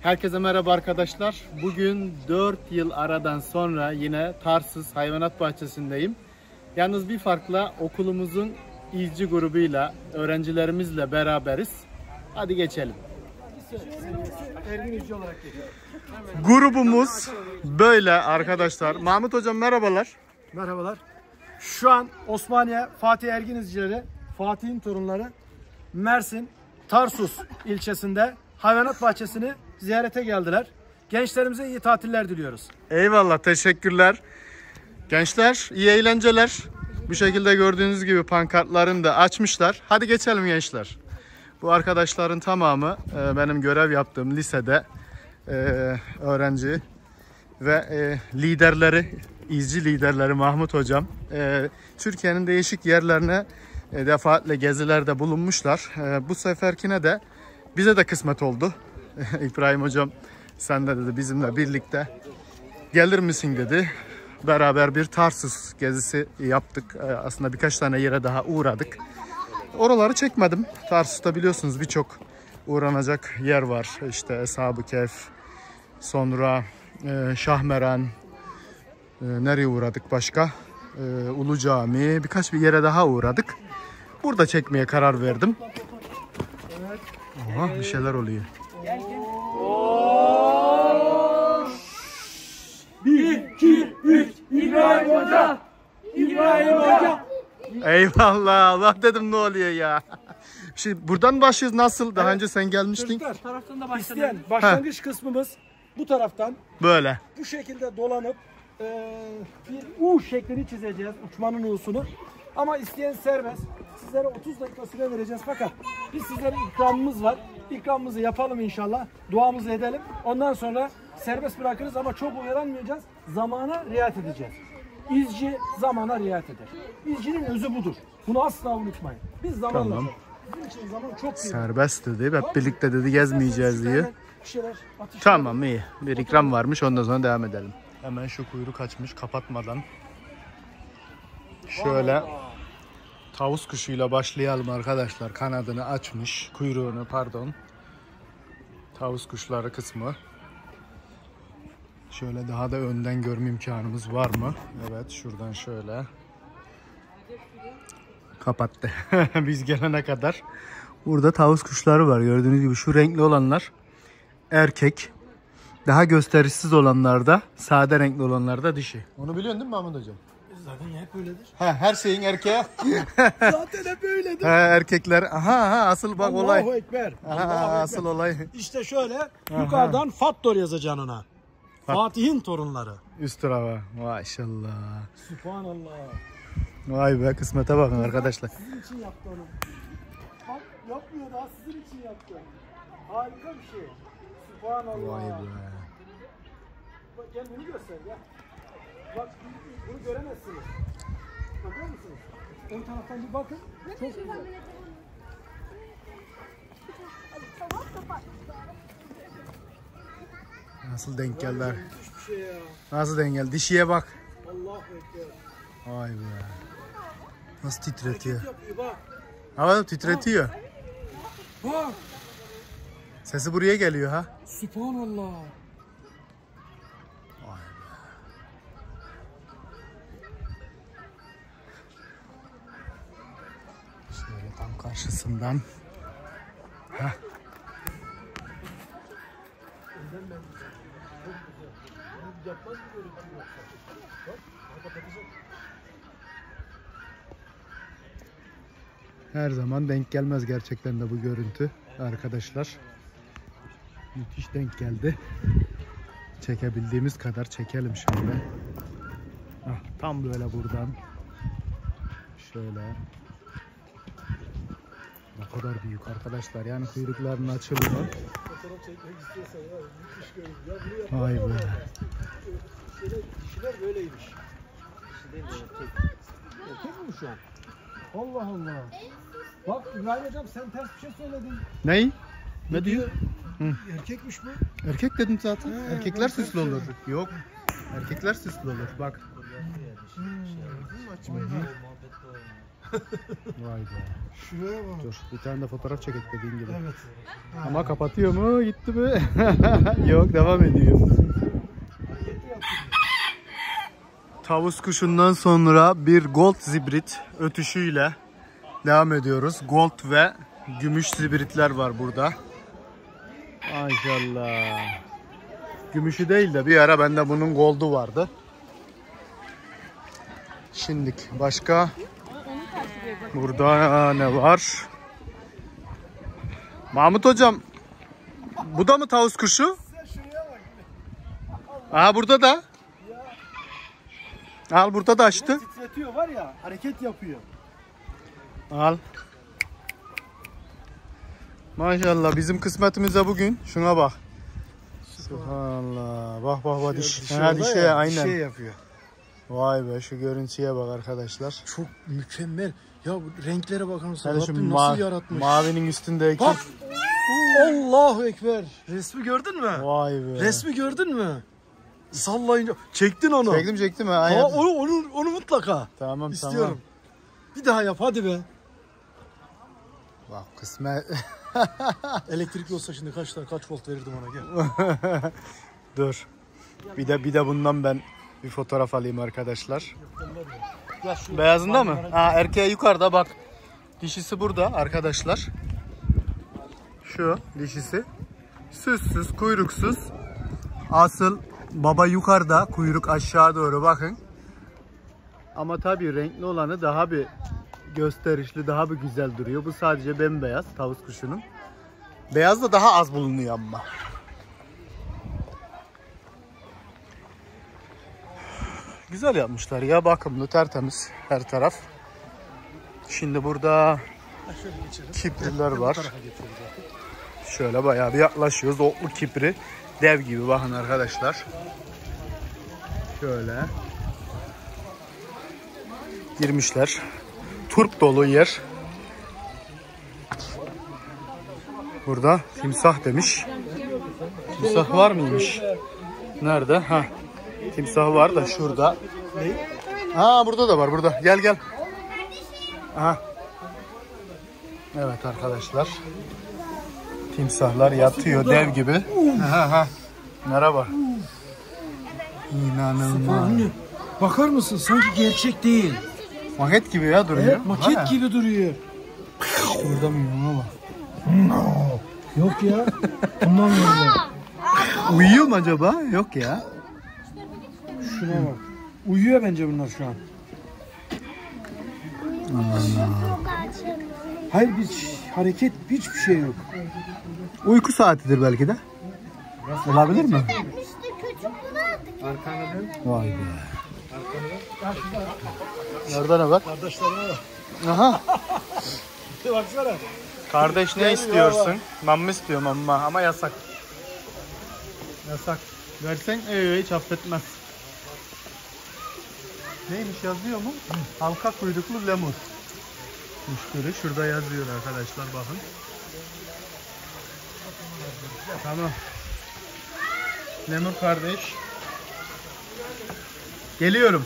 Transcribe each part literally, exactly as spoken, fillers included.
Herkese merhaba arkadaşlar. Bugün dört yıl aradan sonra yine Tarsus Hayvanat Bahçesi'ndeyim. Yalnız bir farkla okulumuzun izci grubuyla, öğrencilerimizle beraberiz. Hadi geçelim. Grubumuz böyle arkadaşlar. Mahmut hocam merhabalar. Merhabalar. Şu an Osmaniye Fatih Ergin izcileri, Fatih'in torunları Mersin Tarsus ilçesinde hayvanat bahçesini ziyarete geldiler. Gençlerimize iyi tatiller diliyoruz. Eyvallah, teşekkürler. Gençler iyi eğlenceler. Bu şekilde gördüğünüz gibi pankartlarını da açmışlar. Hadi geçelim gençler. Bu arkadaşların tamamı benim görev yaptığım lisede öğrenci ve liderleri, izci liderleri Mahmut hocam. Türkiye'nin değişik yerlerine defaatle gezilerde bulunmuşlar. Bu seferkine de bize de kısmet oldu. İbrahim hocam sen de dedi bizimle birlikte gelir misin dedi. Beraber bir Tarsus gezisi yaptık. Aslında birkaç tane yere daha uğradık. Oraları çekmedim. Tarsus'ta biliyorsunuz birçok uğranacak yer var. İşte Eshab-ı Kehf, sonra e, Şahmeran, e, nereye uğradık başka? E, Ulu Cami, birkaç bir yere daha uğradık. Burada çekmeye karar verdim. Aha, bir şeyler oluyor. bir, iki, üç, İbrahim Hoca! İbrahim Hoca! Eyvallah, Allah dedim ne oluyor ya. Şimdi buradan başlıyoruz nasıl? Daha evet. Önce sen gelmiştin. Çocuklar, taraftan da başlayan başlangıç ha. kısmımız bu taraftan. Böyle. Bu şekilde dolanıp e, bir U şeklini çizeceğiz, uçmanın U'sunu. Ama isteyen serbest. Sizlere otuz dakika süre vereceğiz fakat biz sizlere ikramımız var. İkramımızı yapalım inşallah. Duamızı edelim. Ondan sonra serbest bırakırız ama çok oyalanmayacağız. Zamana riayet edeceğiz. İzci zamana riayet eder. İzcinin özü budur. Bunu asla unutmayın. Biz zamanla. Tamam. Bizim için zaman çok iyi. Serbest dedi. Hep tamam. Birlikte dedi gezmeyeceğiz diye. Şeyler, tamam iyi. Bir ikram varmış. Ondan sonra devam edelim. Hemen şu kuyruk açmış kapatmadan. Şöyle tavus kuşuyla başlayalım arkadaşlar. Kanadını açmış. Kuyruğunu pardon. Tavus kuşları kısmı. Şöyle daha da önden görme imkanımız var mı? Evet şuradan şöyle. Kapattı. Biz gelene kadar. Burada tavus kuşları var. Gördüğünüz gibi şu renkli olanlar erkek. Daha gösterişsiz olanlar da, sade renkli olanlar da dişi. Onu biliyorsun değil mi Mahmut hocam? Zaten hep öyledir. Ha, her şeyin erkeği. Zaten hep öyledir. Ha, erkekler. Aha, aha asıl bak Allahu olay. Allahu Ekber. Aha, Allahu asıl Ekber. olay. İşte şöyle aha. Yukarıdan Fattor yazacaksın ona. Fatih'in torunları. Üst tarafa. Maşallah. Subhanallah. Vay be kısmete bakın arkadaşlar. Sizin için yaptı onu. Bak yapmıyor daha sizin için yaptı. Harika bir şey. Subhanallah. Vay be. Bak gel bunu göster gel. Bak bunu göremezsiniz. Bakar mısınız? Ön taraftan bir bakın. Çok güzel. Nasıl denk geldiler? Şey ya. Nasıl denk geldi? Dişiye bak. Allahu Ekber. Vay be. Nasıl titretiyor? Yapıyor, bak. Ama titretiyor. Bak. Sesi buraya geliyor ha. Subhanallah. Vay be. Şöyle tam karşısından. Heh. Her zaman denk gelmez gerçekten de bu görüntü arkadaşlar. Müthiş denk geldi. Çekebildiğimiz kadar çekelim şöyle. Ah, tam böyle buradan. Şöyle. Ne kadar büyük arkadaşlar. Yani kuyruklarının açılımı. Vay be. Dişiler böyleymiş. Dişi değil de erkek. Erkek mi şu an? Allah Allah. Bak İbrahim hocam sen ters bir şey söyledin. Ney? Ne diyor? Hı. Erkekmiş bu. Erkek dedim zaten. He, erkekler süslü olur. Şey. Yok. Erkekler süslü olur. Bak. Hmm. Vay be. Şuraya bak. Dur bir tane de fotoğraf çekek dediğin gibi. Evet. Ama kapatıyor mu? Gitti mi? Yok, devam ediyor. Tavus kuşundan sonra bir gold zibrit ötüşüyle devam ediyoruz. Gold ve gümüş zibritler var burada. Maşallah. Gümüşü değil de bir ara bende bunun gold'u vardı. Şimdilik başka burada ne var? Mahmut hocam, bu da mı tavus kuşu? Aha, burada da. Al, burada da açtı. Titretiyor var ya, hareket yapıyor. Al. Maşallah, bizim kısmetimize bugün. Şuna bak. Subhanallah. Bak bak bak, diş. Ha, dişe ya, aynen. Şey yapıyor. Vay be, şu görüntüye bak arkadaşlar. Çok mükemmel. Ya bu renklere bakar mısın? Yani şu Rabbim ma nasıl yaratmış? mavinin üstündeki. Bak. Allahu Ekber. Resmi gördün mü? Vay be. Resmi gördün mü? Sallayınca. Çektin onu. Çektim çektim ha. Ha, Aynen. onu, onu, onu mutlaka. Tamam İstiyorum. tamam. Bir daha yap hadi be. Bak kısmet. Elektrikli olsa şimdi kaç tane kaç volt verirdim ona, gel. Dur. Bir de bir de bundan ben bir fotoğraf alayım arkadaşlar. Ya şu Beyazında mı? Ha, erkeği yukarıda bak. Dişisi burada arkadaşlar. Şu dişisi. Süssüz, kuyruksuz. Asıl baba yukarıda, kuyruk aşağı doğru, bakın. Ama tabii renkli olanı daha bir gösterişli, daha bir güzel duruyor. Bu sadece bembeyaz tavus kuşunun. Beyaz da daha az bulunuyor ama. Güzel yapmışlar ya, bakımlı, tertemiz her taraf. Şimdi burada kipriler var. Şöyle bayağı bir yaklaşıyoruz. Otlu kipri, dev gibi, bakın arkadaşlar. Şöyle girmişler. Turp dolu yer. Burada timsah demiş. Timsah var mıymış? Nerede? Ha. Timsah var da şurada. Ha, burada da var, burada. Gel gel. Aha. Evet arkadaşlar. Timsahlar yatıyor dev gibi. Aha, aha. Merhaba. İnanılmaz. Bakar mısın? Sanki gerçek değil. Maket gibi ya duruyor. Evet, maket Ha. gibi duruyor. Burada mı ama? Yok ya. Bundan böyle. Uyuyor mu acaba? Yok ya. Şuna bak. Uyuyor bence bunlar şu an. Hayır, bir hareket, hiçbir şey yok. Uyku saatidir belki de. Olabilir mi? Vay be. Nerede ne var? Kardeşlerine bak. Aha. Baksana. Kardeş ne istiyorsun? Mamma istiyor, mamma, ama yasak. Yasak. Versen ee, hiç affetmez. Neymiş, yazıyor mu? Halka kuyruklu lemur. Müşteri şurada yazıyor arkadaşlar, bakın. Tamam. Lemur kardeş. Geliyorum.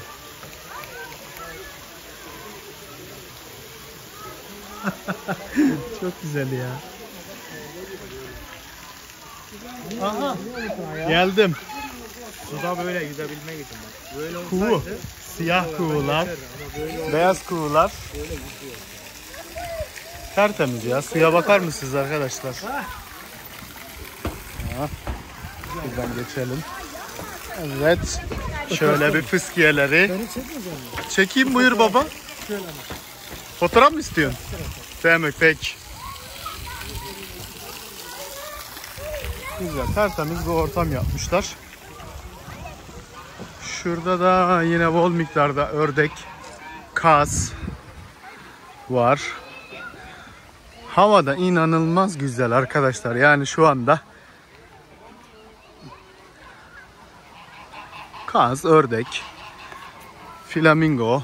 Çok güzel ya. Aha. Geldim. Suda böyle yüzebilmek için bak. Böyle Kuğu. olsaydı Siyah kuğular. yeter ama böyle Beyaz kuğular. Tertemiz ya. Suya bakar mısınız arkadaşlar? Ha. Buradan geçelim. Evet. Şöyle bir fıskiyeleri. Beni çekmeyecek mi? Çekeyim, buyur baba. Şöyle mi? Fotoğraf mı istiyorsun? Demek pek. Güzel, tertemiz bir ortam yapmışlar. Şurada da yine bol miktarda ördek, kaz var. Hava da inanılmaz güzel arkadaşlar. Yani şu anda kaz, ördek, flamingo,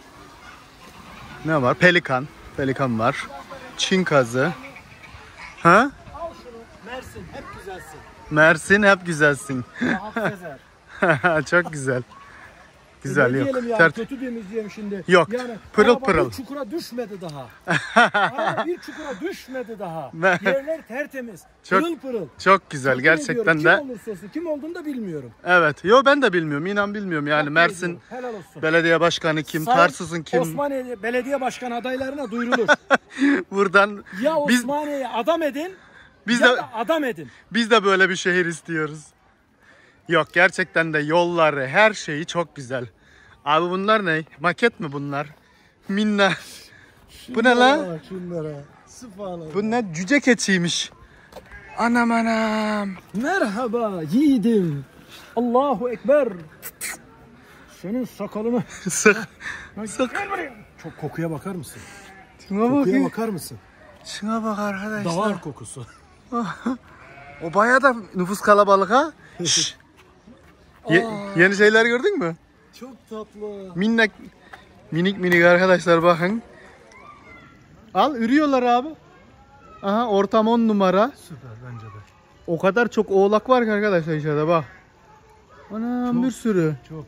ne var? Pelikan, pelikan var. Çin kazı. Ha? Al şunu. Mersin, hep güzelsin. Mersin hep güzelsin. Rahat gezer. Çok güzel. Güzel, Ne yok. diyelim ya, Tert- kötü temizleyeyim şimdi. Yok, Yani, pırıl araba pırıl. bir çukura düşmedi daha. Araba bir çukura düşmedi daha. Ben- Yerler tertemiz. Çok- Pırıl pırıl. Çok güzel Takdir gerçekten ediyorum. de. Kim olursa olsun, kim olduğunu da bilmiyorum. Evet. Yo ben de bilmiyorum. İnan bilmiyorum. Yani Takdir Mersin ediyorum. Helal olsun. Belediye Başkanı kim, Sayın Tarsus'un kim? Osmaniye Belediye Başkanı adaylarına duyurulur. Buradan Ya biz Osmaniye'yi adam edin biz ya de da adam edin. biz de böyle bir şehir istiyoruz. Yok gerçekten de yolları, her şeyi çok güzel. Abi bunlar ne? Maket mi bunlar? Minna. Bu ne lan? Bak şunlara. Sübhanallah. Bu ne? Cüce keçiymiş. Anam anam. Merhaba yiğidim. Allahu Ekber. Senin sakalını... Sık. Sık. Çok kokuya bakar mısın? Şuna Kokuya bakayım. bakar mısın? Şuna bak arkadaşlar. Davar kokusu. O bayağı da nüfus kalabalık ha. Şşş. Ye- yeni şeyler gördün mü? Çok tatlı. Minnak, minik minik arkadaşlar bakın. Al ürüyorlar abi. Aha ortam on numara. Süper bence de. O kadar çok oğlak var ki arkadaşlar içeride bak. Anam Çok, bir sürü. Çok.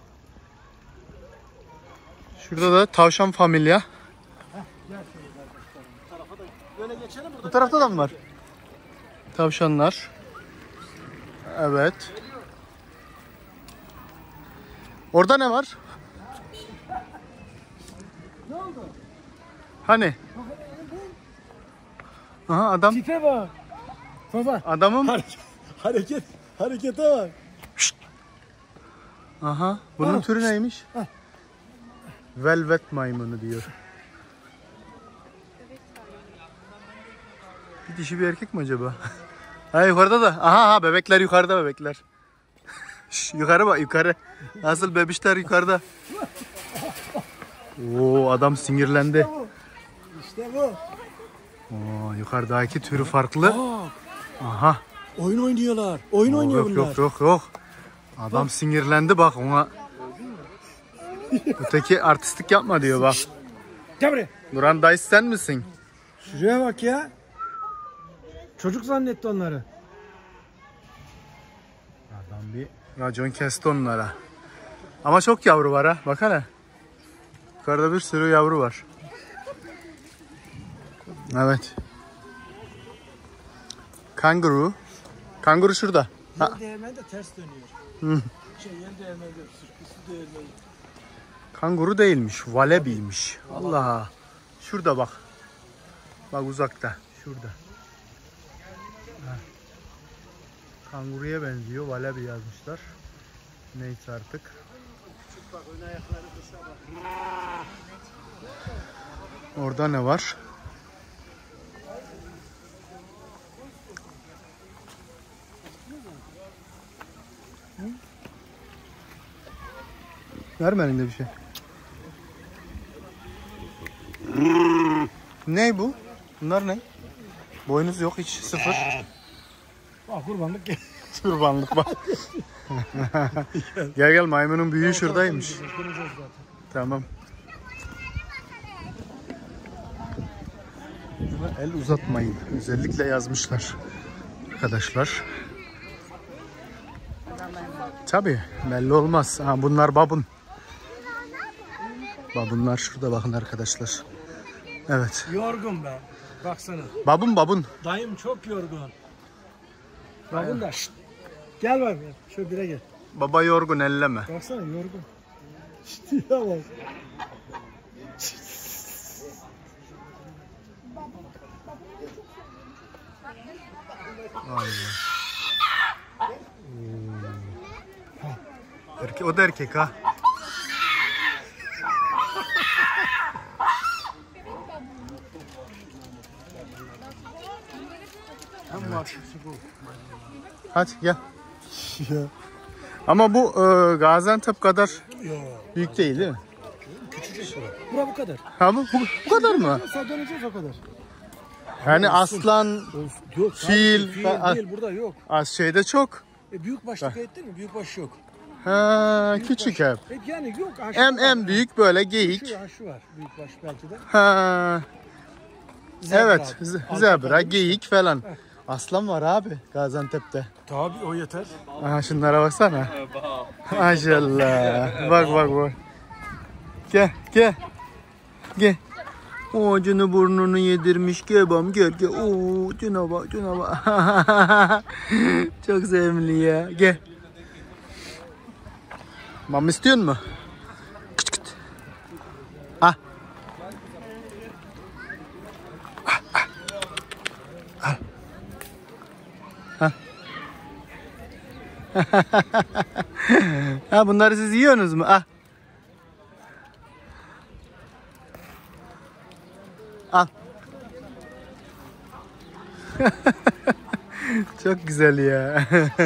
Şurada da tavşan familya. Böyle geçelim burada. Bu tarafta da mı var? Tavşanlar. Evet. Orada ne var? Ne oldu? Hani? Aha adam. Tipe bak. Baba. Adamım. Hareket, hareket, harekete bak. Aha. Bunun Ha. türü neymiş? Ha. Velvet maymunu diyor. Bir dişi bir erkek mi acaba? Ha yukarıda da. Aha ha bebekler yukarıda bebekler. Şş, yukarı bak yukarı. Nasıl bebişler yukarıda. Oo adam sinirlendi. İşte bu. Oo, yukarıdaki türü farklı. Aa, Aha. oyun oynuyorlar. Oyun Yok oynuyor yok bunlar. yok yok yok. Adam sinirlendi bak ona. Öteki artistik yapma diyor bak. Gel buraya. Duran Dice sen misin? Şuraya bak ya. Çocuk zannetti onları. Adam bir racon kesti onlara. Ama çok yavru var ha. Bak hele. Yukarıda bir sürü yavru var. Evet. Kanguru. Kanguru şurada. Ha. Yel değirmeni de ters dönüyor. Hı. Şey yel değirmeni de sürküsü değirmeni. Kanguru değilmiş. Valebiymiş. Allah. Şurada bak. Bak uzakta. Şurada. Ha. Kanguruya benziyor. Valebi yazmışlar. Neyse artık. Orada ne var? Verme elinde bir şey. Ne bu? Bunlar ne? Boynuz yok hiç sıfır. Bak kurbanlık gel. Kurbanlık bak. Gel gel maymunun büyüğü şuradaymış. Kuracağız zaten. Tamam. Buna el uzatmayın. Özellikle yazmışlar. Arkadaşlar. Tabii belli olmaz. Ha, bunlar babun. Babunlar şurada bakın arkadaşlar. Evet. Yorgun be. Baksana. Babun babun. Dayım çok yorgun. Babun da. Şşt. Gel bak. Şöyle bire gel. Baba yorgun elleme. Baksana yorgun. İşte ya bak. Erke, o da erkek ha. Hadi gel. Ya. Ama bu e, Gaziantep kadar Ya. büyük değil değil mi? Bura bu kadar. Ha bu, bu, bu kadar mı? Sen döneceğiz o kadar. Yani aslan Olsun. Yok. Fil, Fil, fil ha- değil burada yok. az şeyde çok. E, büyük baş dikkat ettin mi? Büyük baş yok. Ha, Büyük küçük baş- hep. E, yani yok. Ha, şu En var. en büyük böyle geyik. Şu, ha, şu var. Büyük baş belki de. Ha, Zebra evet, abi. z- Arka zebra, kalmış. geyik falan. Aslan var abi Gaziantep'te. Tabii o yeter. Aha şunlara baksana. Maşallah. Bak bak bak. Gel gel. Gel. O acını burnunu yedirmiş. Gel bam gel gel. Oo cana bak cana bak. Çok sevimli ya. Gel. Mam istiyor mu? Kıt kıt. Ah. Ah, ah. Ah. Ah. Ha, bunları siz yiyorsunuz mu? Ah. Al. Çok güzel ya.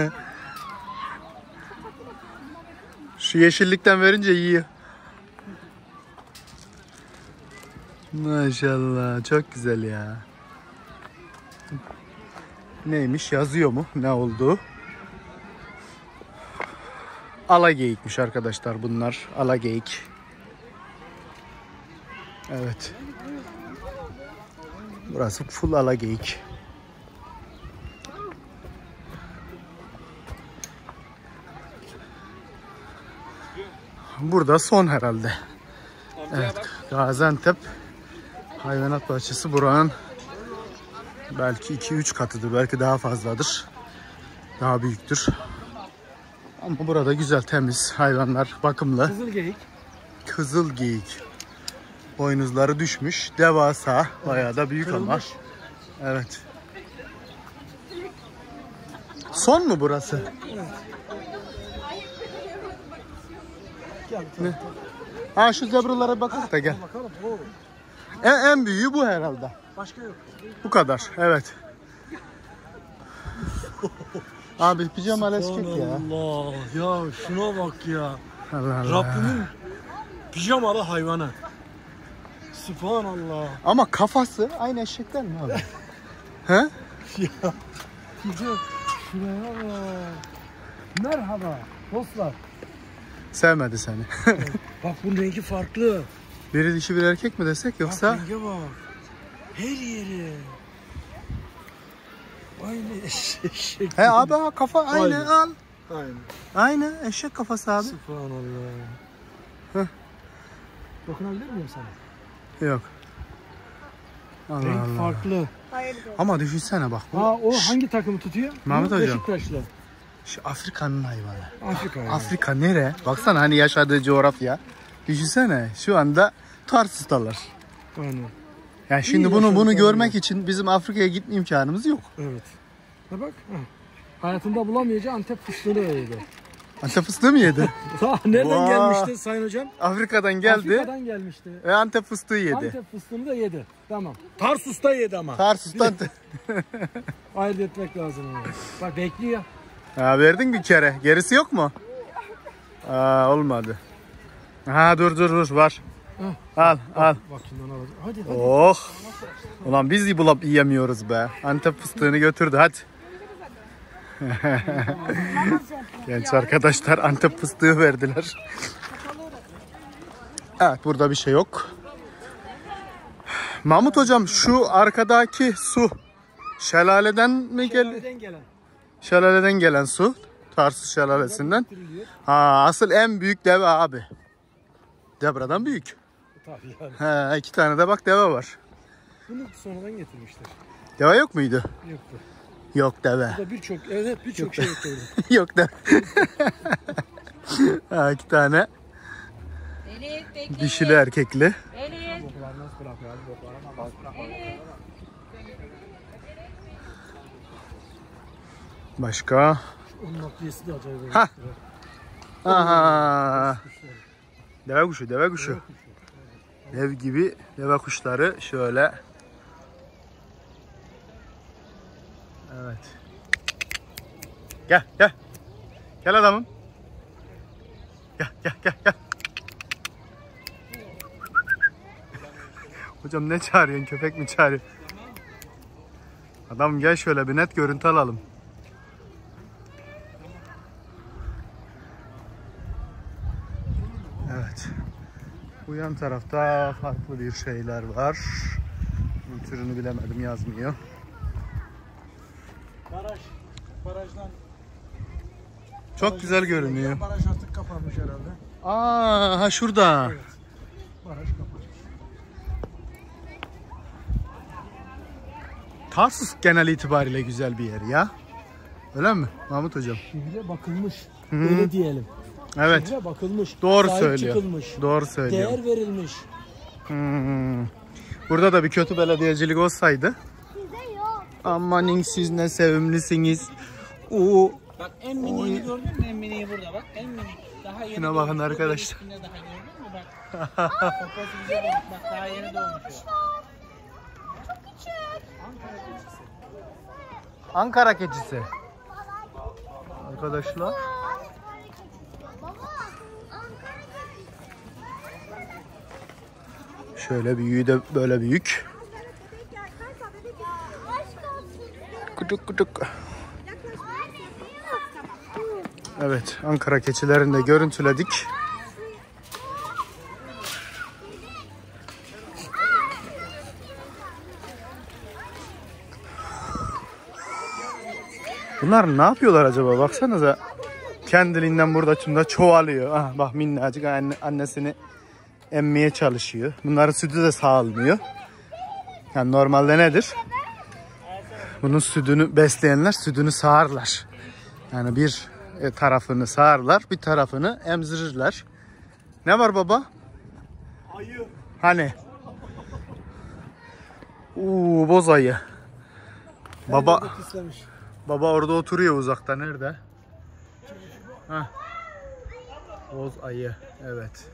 Şu yeşillikten verince yiyor. Maşallah çok güzel ya. Neymiş yazıyor mu? Ne oldu? Alageyikmiş arkadaşlar bunlar. Alageyik. Evet. Burası full alageyik. Burada son herhalde. Evet, Gaziantep Hayvanat Bahçesi buranın belki iki üç katıdır. Belki daha fazladır. Daha büyüktür. Ama burada güzel, temiz hayvanlar, bakımlı. Kızılgeyik. Kızılgeyik. Boynuzları düşmüş. Devasa. Bayağı da büyük ama. Evet. Son mu burası? Evet. Gel. Ne? Ha şu zebralara bakıp da gel. Bakalım. Oo. En, en büyüğü bu herhalde. Başka yok. Bu kadar. Evet. Abi pijama eskik ya. Allah ya şuna bak ya. Allah Allah. Rabbimin pijamalı hayvanı. Subhanallah. Ama kafası aynı eşekten mi abi? He? Ya. Pijama. Şuraya bak. Merhaba dostlar. Sevmedi seni. Bak bunun rengi farklı. Biri dişi bir erkek mi desek yoksa? Bak renge bak. Her yeri. Aynı eşek. He abi ha, kafa aynı, Aynı. al. Aynı. Aynı eşek kafası abi. Subhanallah. Heh. Dokunabilir miyim sana? Yok. Allah Renk Allah. farklı. Ama düşünsene bak. Bu, Ha o hangi takımı tutuyor? Mahmut Bu hocam. Beşiktaşlı. şu Afrika'nın hayvanı. Afrika. yani. Afrika nere? Baksana hani yaşadığı coğrafya. Düşünsene şu anda Tarsus'talar. Aynen. Yani şimdi İyi bunu bunu yaşadıkları görmek için bizim Afrika'ya gitme imkanımız yok. Evet. Ha bak. Ha. Hayatında bulamayacağı Antep fıstığını yedi. Antep fıstığı mı yedi? Ha, nereden Vay. gelmişti Sayın Hocam? Afrika'dan geldi Afrika'dan gelmişti. ve Antep fıstığı yedi. Antep fıstığını da yedi. Tamam. Tarsus'ta yedi ama. Tarsus'tan Ayırt etmek lazım onu. Bak bekliyor. ha, verdin bir kere. Gerisi yok mu? Aa, olmadı. Ha dur dur dur var. Al al. Bak şimdi ona bak. Hadi hadi. Oh. Ulan biz bulup yiyemiyoruz be. Antep fıstığını götürdü hadi. Genç arkadaşlar Antep fıstığı verdiler. Evet burada bir şey yok. Mahmut hocam şu arkadaki su şelaleden mi geldi? Şelaleden gelen. Şelaleden gelen su. Tarsus şelalesinden. Getiriliyor. Ha asıl en büyük deve abi. Debra'dan büyük. Tabii yani. He iki tane de bak deve var. Bunu sonradan getirmişler. Deve yok muydu? Yoktu. Yok deve. Burada birçok evet birçok şey getirdi. Yok deve. Ha iki tane Elif bekle. dişili erkekli. Elif. Boklar nasıl bırakıyor abi boklar ama bak bırak. Elif. Başka. Onun nakliyesi de acayip. Ha. Aha. Deve kuşu, deve kuşu. Dev gibi deve kuşları şöyle. Evet. Gel, gel. Gel adamım. Gel, gel, gel, gel. Hocam ne çağırıyorsun? Köpek mi çağırıyor? Adam gel şöyle bir net görüntü alalım. Evet. Bu yan tarafta farklı bir şeyler var. Bu türünü bilemedim, yazmıyor. Baraj. Barajdan. Çok güzel görünüyor. Baraj artık kapanmış herhalde. Aa, ha şurada. Evet. Tarsus genel itibariyle güzel bir yer ya. Öyle mi Mahmut hocam? Şehre bakılmış. Hı. Öyle diyelim. Evet. Şehre bakılmış. Doğru sahip söylüyor. çıkılmış. Doğru söylüyor. Değer verilmiş. Hmm. Burada da bir kötü belediyecilik olsaydı. Amanin siz ne sevimlisiniz. Oo. Bak en miniğini gördün mü? En miniği burada bak. En minik. Daha yeni Şuna bakın doğmuş. arkadaşlar. Daha gördün mü bak. Poposu güzel olmuş. Bak daha yeni doğmuş o. Ankara keçisi. Arkadaşlar. Şöyle büyüğü de böyle büyük. Kutuk kutuk. Evet, Ankara keçilerini de görüntüledik. Bunlar ne yapıyorlar acaba? Baksanıza. Kendiliğinden burada şunda çoğalıyor. Ah, bak minnacık anne, annesini emmeye çalışıyor. Bunların sütü de sağılmıyor. Yani normalde nedir? Bunun sütünü besleyenler sütünü sağarlar. Yani bir tarafını sağarlar, bir tarafını emzirirler. Ne var baba? Ayı. Hani? Uuu boz ayı. Baba baba orada oturuyor uzakta. Nerede? Heh. Boz ayı. Evet.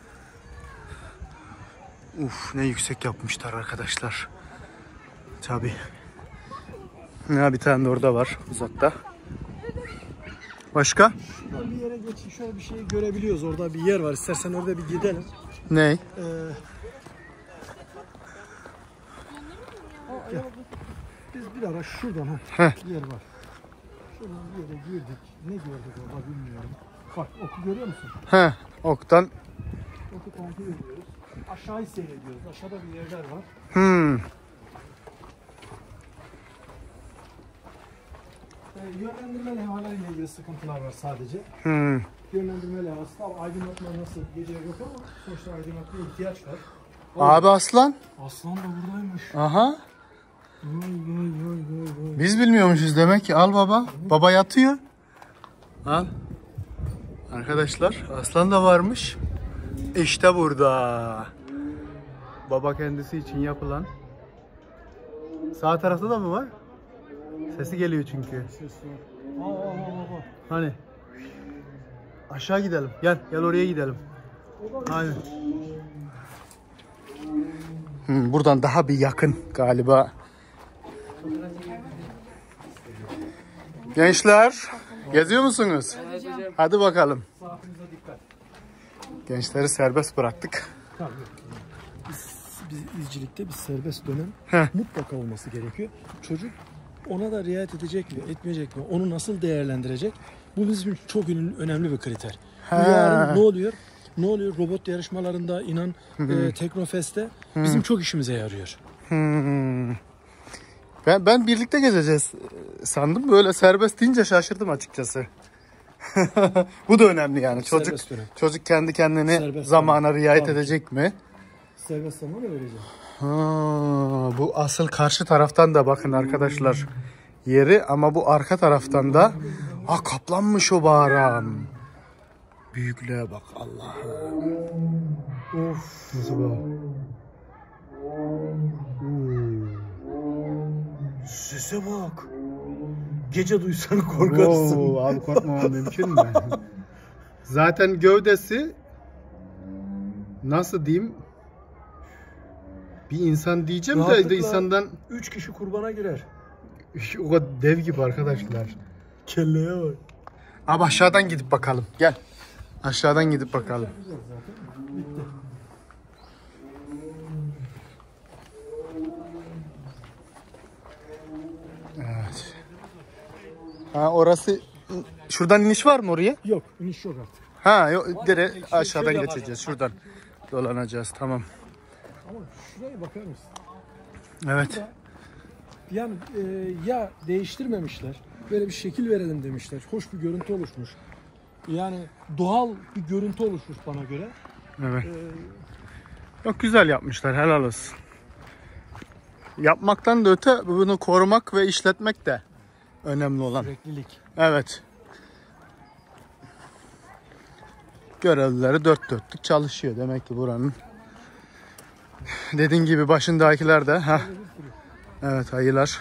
Uf ne yüksek yapmışlar arkadaşlar. Tabii. Ya bir tane de orada var uzakta. Başka? Şuradan bir yere geçin. Şöyle bir şey görebiliyoruz. Orada bir yer var. İstersen orada bir gidelim. Ne? Ee, gel. Biz bir ara şuradan ha, Heh. yer var. Şuradan bir yere girdik. Ne gördük orada bilmiyorum. Bak oku görüyor musun? He, oktan. Oku kontrol ediyoruz. Aşağıyı seyrediyoruz. Aşağıda bir yerler var. Hmm. Ee, yönlendirme levhalarıyla ilgili sıkıntılar var sadece. Hmm. Yönlendirme levhası tam aydınlatma nasıl gece yok ama sonuçta aydınlatmaya ihtiyaç var. Abi aslan. Aslan da buradaymış. Aha. Vay vay vay vay vay. Biz bilmiyormuşuz demek ki. Al baba. Baba yatıyor. Al. Arkadaşlar aslan da varmış. İşte burada. Baba kendisi için yapılan. Sağ tarafta da mı var? Sesi geliyor çünkü. Ses var. Aa, aa, aa, aa. Hani? Aşağı gidelim. Gel, gel oraya gidelim. Aynen. Hmm, buradan daha bir yakın galiba. Gençler, geziyor musunuz? Hadi bakalım. Saatimize dikkat. Gençleri serbest bıraktık. Tabii. Biz, biz izcilikte bir serbest dönem Heh. mutlaka olması gerekiyor. Çocuk ona da riayet edecek mi, etmeyecek mi? Onu nasıl değerlendirecek? Bu bizim için çok önemli bir kriter. Bu yarın ne oluyor? Ne oluyor? Robot yarışmalarında inan e, Teknofest'te bizim çok işimize yarıyor. Hmm. Ben, ben birlikte gezeceğiz sandım. Böyle serbest deyince şaşırdım açıkçası. Bu da önemli yani. Çocuk Serbest dönem. çocuk kendi kendine Serbest zamana dönem. riayet Tabii. edecek mi? Serbest zamanı vereceğim. Ha, bu asıl karşı taraftan da bakın arkadaşlar yeri ama bu arka taraftan da ha kaplanmış o bağıram. Büyüklüğe bak Allah'ım. Of nasıl bak. Sese bak. Gece duysan korkarsın. Oo, abi korkmamam mümkün mü? Zaten gövdesi nasıl diyeyim? Bir insan diyeceğim de Rahatlıkla insandan üç kişi kurbana girer. o kadar dev gibi arkadaşlar. Kelleye bak. Abi aşağıdan gidip bakalım. Gel. Aşağıdan gidip bakalım. Bitti. Evet. Ha orası şuradan iniş var mı oraya? Yok, iniş yok artık. Ha yok direkt Şöyle aşağıdan yapalım. geçeceğiz. Şuradan dolanacağız. Tamam. Ama şuraya bakar mısın? Evet. Yani e, ya değiştirmemişler, böyle bir şekil verelim demişler. Hoş bir görüntü oluşmuş. Yani doğal bir görüntü oluşmuş bana göre. Evet. E, Çok güzel yapmışlar. Helal olsun. Yapmaktan da öte bunu korumak ve işletmek de önemli olan. Süreklilik. Evet. Görevlileri dört dörtlük çalışıyor. Demek ki buranın. Dediğin gibi başındakiler de. Heh. Evet, ayılar.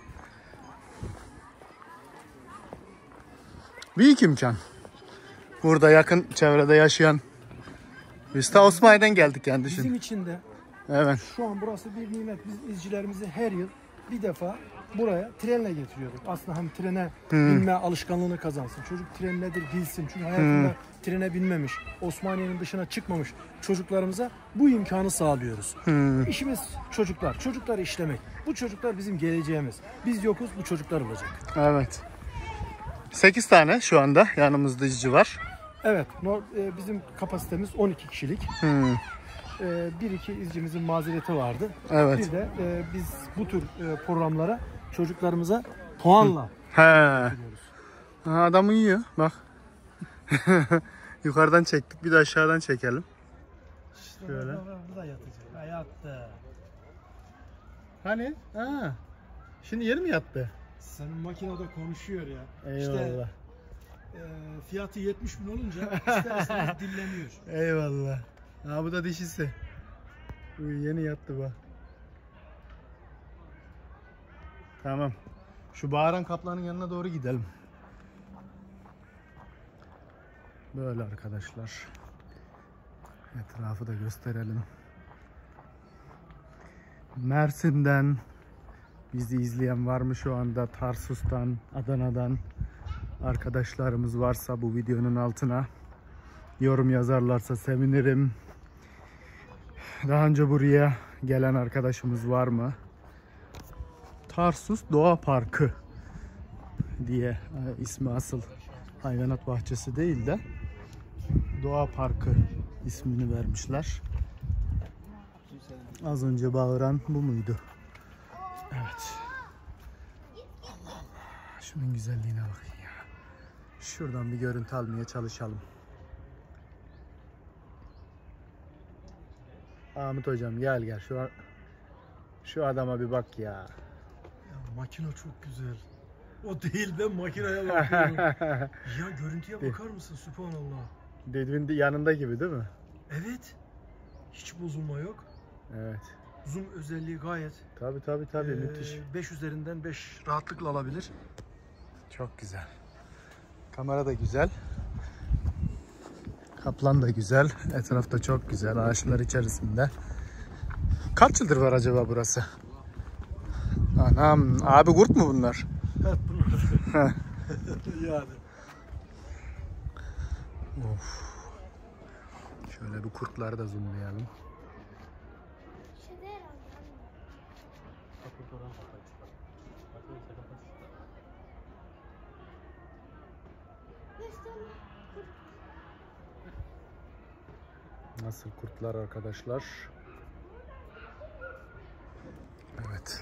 Büyük imkan. Burada yakın çevrede yaşayan. Biz ta Osmaniye'den geldik yani düşün. Bizim için de Evet. şu an burası bir nimet. Biz izcilerimizi her yıl bir defa buraya trenle getiriyorduk. Aslında hem trene binme alışkanlığını kazansın. Çocuk tren nedir bilsin. Çünkü hayatında trene binmemiş, Osmaniye'nin dışına çıkmamış çocuklarımıza bu imkanı sağlıyoruz. İşimiz çocuklar. Çocukları işlemek. Bu çocuklar bizim geleceğimiz. Biz yokuz, bu çocuklar olacak. Evet. sekiz tane şu anda yanımızda izci var. Evet, no- e, bizim kapasitemiz on iki kişilik. Hmm. E, bir iki izcimizin mazereti vardı. Evet. Bir de e, biz bu tür e, programlara çocuklarımıza puanla He. veriyoruz. Ha, adam uyuyor. Bak. Yukarıdan çektik. Bir de aşağıdan çekelim. Şöyle. Bu da yatacak. Hayatta. Hani? Ha. Şimdi yeri mi yattı? Senin makinede konuşuyor ya. Eyvallah. İşte e, fiyatı yetmiş bin olunca isterseniz dilleniyor. Eyvallah. Ha, bu da dişisi. Uy, yeni yattı bak. Tamam. Şu bağıran kaplanın yanına doğru gidelim. Böyle arkadaşlar. Etrafı da gösterelim. Mersin'den bizi izleyen var mı şu anda? Tarsus'tan, Adana'dan arkadaşlarımız varsa bu videonun altına yorum yazarlarsa sevinirim. Daha önce buraya gelen arkadaşımız var mı? Tarsus Doğa Parkı diye e, ismi asıl hayvanat bahçesi değil de Doğa Parkı ismini vermişler. Az önce bağıran bu muydu? Evet. Allah Allah. Şunun güzelliğine bakın ya. Şuradan bir görüntü almaya çalışalım. Ahmet hocam gel gel şu an şu adama bir bak ya. Ya makine çok güzel. O değil, ben makineye bakıyorum. Ya görüntüye bakar mısın? Sübhanallah. Dediğin yanında gibi değil mi? Evet. Hiç bozulma yok. Evet. Zoom özelliği gayet. Tabi tabi tabi Ee, müthiş. beş üzerinden beş rahatlıkla alabilir. Çok güzel. Kamera da güzel. Kaplan da güzel. Etrafta çok güzel. Ağaçlar içerisinde. Kaç yıldır var acaba burası? Anam. Abi kurt mu bunlar? Evet bunlar. Yani. Of. Şöyle bir kurtları da zoomlayalım. Nasıl kurtlar arkadaşlar? Evet.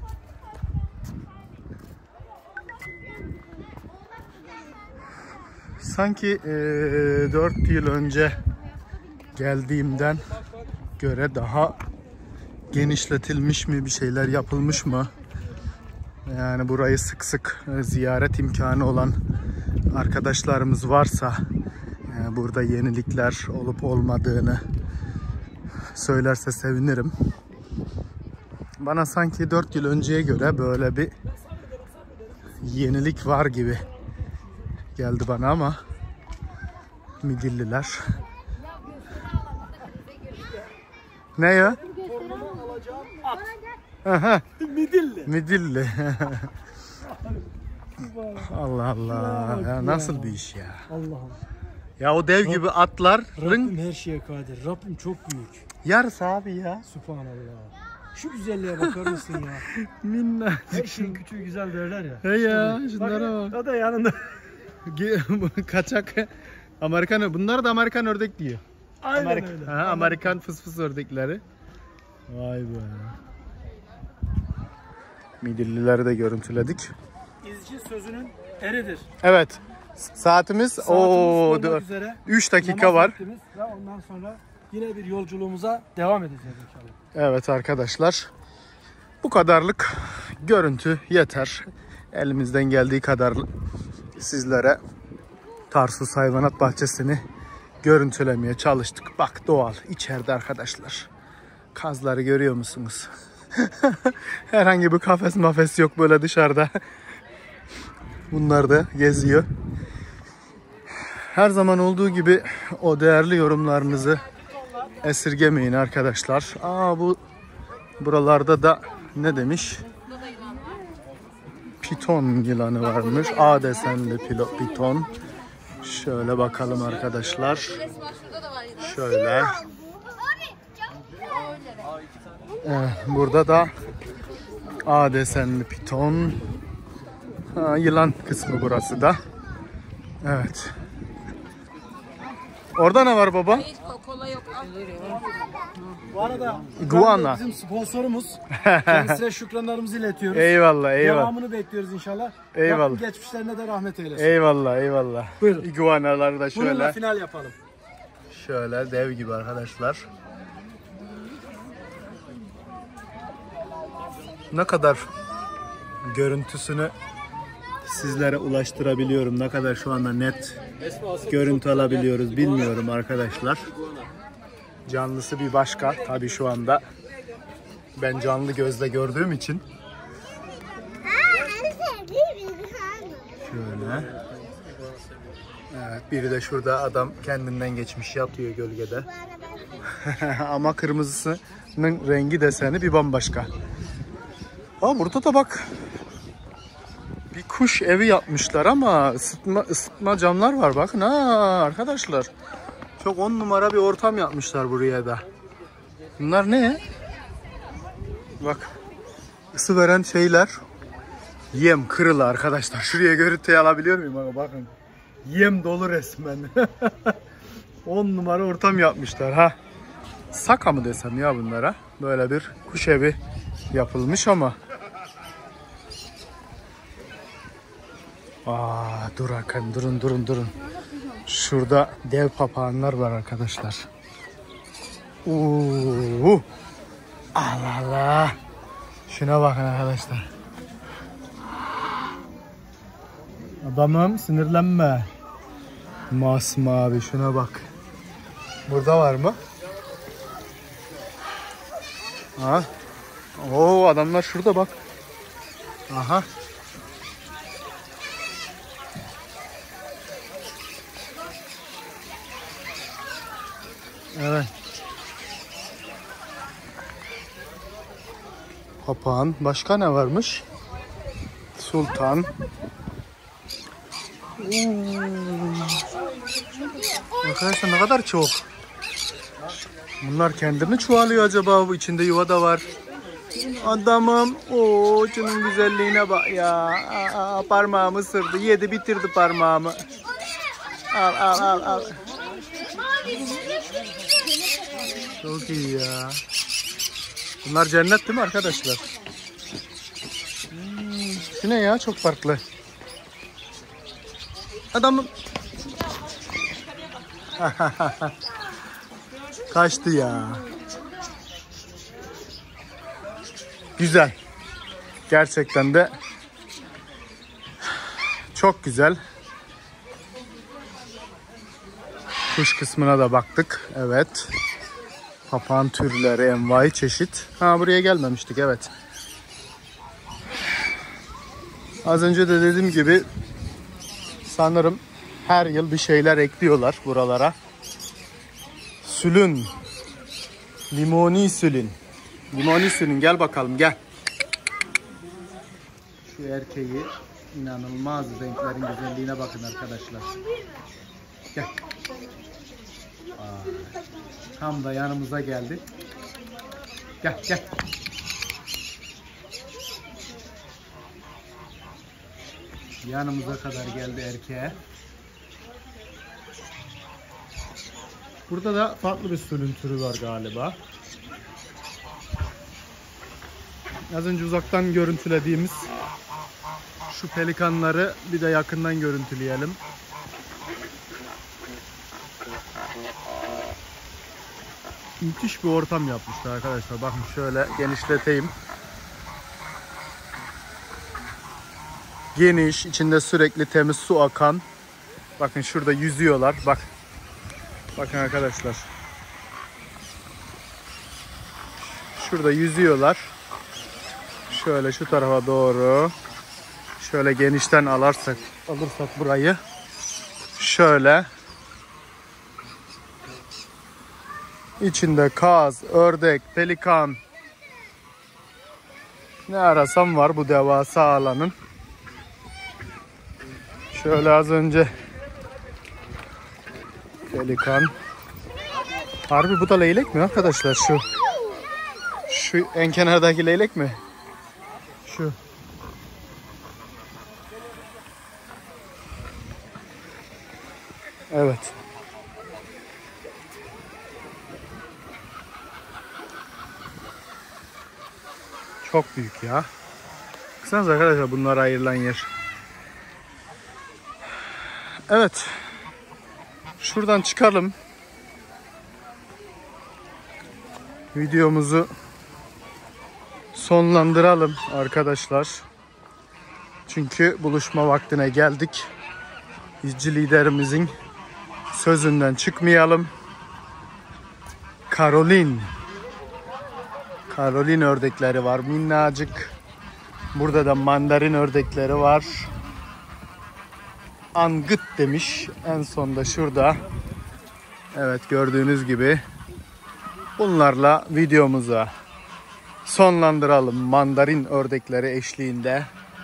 Sanki e, dört yıl önce geldiğimden göre daha genişletilmiş mi, bir şeyler yapılmış mı? Yani burayı sık sık e, ziyaret imkanı olan arkadaşlarımız varsa e, burada yenilikler olup olmadığını söylerse sevinirim. Bana sanki dört yıl önceye göre böyle bir yenilik var gibi geldi bana ama midilliler. Ne ya? Torunumu alacağım at. Aha, Midilli. midilli. Allah Allah. Ya nasıl bir iş ya? Allah'ım. Ya o dev gibi atların Rabbim her şeye kadir. Rabbim çok büyük. yarısı abi ya. Sübhanallah. Şu güzelliğe bakar mısın ya? Minna. Her şeyin küçüğü güzel derler ya. He ya, İşte bu. şunlara bak. O da yanında. Kaçak Amerikan, bunlar da Amerikan ördek diyor. Aynen Amerika, öyle. ha, Amerikan fıs fıs ördekleri. Vay be. Midillileri de görüntüledik. İzci sözünün eridir. Evet. Saatimiz o üç dakika var. Ve ondan sonra yine bir yolculuğumuza devam edeceğiz inşallah. Evet arkadaşlar. Bu kadarlık görüntü yeter. Elimizden geldiği kadar sizlere Tarsus Hayvanat Bahçesi'ni görüntülemeye çalıştık. Bak doğal içeride arkadaşlar. Kazları görüyor musunuz? Herhangi bir kafes mafes yok böyle dışarıda. Bunlar da geziyor. Her zaman olduğu gibi o değerli yorumlarınızı esirgemeyin arkadaşlar. Aa bu buralarda da ne demiş? Piton yılanı varmış. A desenli pilo, piton. Şöyle bakalım arkadaşlar. Şöyle. Ee, burada da A desenli piton. Ha, yılan kısmı burası da. Evet. Orada ne var baba? Hiç kola yok. Bu arada Iguana. bizim sponsorumuz. Kendisine şükranlarımızı iletiyoruz. Eyvallah eyvallah. Devamını bekliyoruz inşallah. Eyvallah. Rabbim geçmişlerine de rahmet eylesin. Eyvallah eyvallah. Buyurun. İguanaları da Bununla şöyle. final yapalım. Şöyle dev gibi arkadaşlar. Ne kadar görüntüsünü sizlere ulaştırabiliyorum. Ne kadar şu anda net görüntü alabiliyoruz bilmiyorum arkadaşlar. Canlısı bir başka. Tabii şu anda ben canlı gözle gördüğüm için. Şöyle. Evet, biri de şurada adam kendinden geçmiş yatıyor gölgede. Ama kırmızısının rengi deseni bir bambaşka. Aa, burada da bak bir kuş evi yapmışlar ama ısıtma, ısıtma camlar var bakın ha arkadaşlar. Çok on numara bir ortam yapmışlar buraya da. Bunlar ne? Bak ısı veren şeyler. Yem kırılı arkadaşlar. Şuraya görüntüyü alabiliyor muyum? Ama bakın. Yem dolu resmen. on numara ortam yapmışlar ha. Saka mı desem ya bunlara? Böyle bir kuş evi yapılmış ama. Aa, dur bakın durun durun durun. Şurada dev papağanlar var arkadaşlar. Oo. Allah Allah. Şuna bakın arkadaşlar. Adamım sinirlenme. Masmavi şuna bak. Burada var mı? Ha? Oo adamlar şurada bak. Aha. Evet. Papağan. Başka ne varmış? Sultan. Arkadaşlar ne kadar çok. Bunlar kendi mi çoğalıyor acaba? Bu içinde yuva da var. Adamım. Oo, şunun güzelliğine bak ya. Aa, parmağımı ısırdı. Yedi bitirdi parmağımı. Al al al al. Çok iyi ya. Bunlar cennet değil mi arkadaşlar? Hmm, şu ne ya? Çok farklı. Adamım. Kaçtı ya. Güzel. Gerçekten de çok güzel. Kuş kısmına da baktık. Evet. Papağan türleri envai çeşit. Ha buraya gelmemiştik evet. Az önce de dediğim gibi sanırım her yıl bir şeyler ekliyorlar buralara. Sülün. Limoni sülün. Limoni sülün gel bakalım gel. Şu erkeği inanılmaz renklerin güzelliğine bakın arkadaşlar. Gel. Aa, tam da yanımıza geldi. Gel gel. Yanımıza kadar geldi erkeğe. Burada da farklı bir sülün türü var galiba. Az önce uzaktan görüntülediğimiz şu pelikanları bir de yakından görüntüleyelim. Müthiş bir ortam yapmışlar arkadaşlar. Bakın şöyle genişleteyim. Geniş, içinde sürekli temiz su akan. Bakın şurada yüzüyorlar. Bak. Bakın arkadaşlar. Şurada yüzüyorlar. Şöyle şu tarafa doğru. Şöyle genişten alırsak, alırsak burayı. Şöyle. İçinde kaz, ördek, pelikan. Ne arasam var bu devasa alanın. Şöyle az önce pelikan. Harbi bu da leylek mi arkadaşlar şu? Şu en kenardaki leylek mi? Şu. Evet. Çok büyük ya. Baksanıza arkadaşlar bunlara ayrılan yer. Evet. Şuradan çıkalım. Videomuzu sonlandıralım arkadaşlar. Çünkü buluşma vaktine geldik. İzci liderimizin sözünden çıkmayalım. Karolin. Karolin ördekleri var minnacık. Burada da mandarin ördekleri var. Angıt demiş. En sonda şurada. Evet gördüğünüz gibi. Bunlarla videomuza sonlandıralım. Mandarin ördekleri eşliğinde.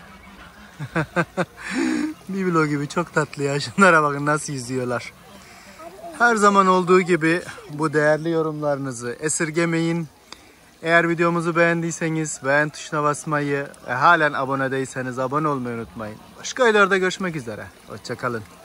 Biblo gibi çok tatlı ya. Şunlara bakın nasıl yüzüyorlar. Her zaman olduğu gibi bu değerli yorumlarınızı esirgemeyin. Eğer videomuzu beğendiyseniz beğen tuşuna basmayı ve halen abone değilseniz abone olmayı unutmayın. Başka videolarda görüşmek üzere. Hoşça kalın.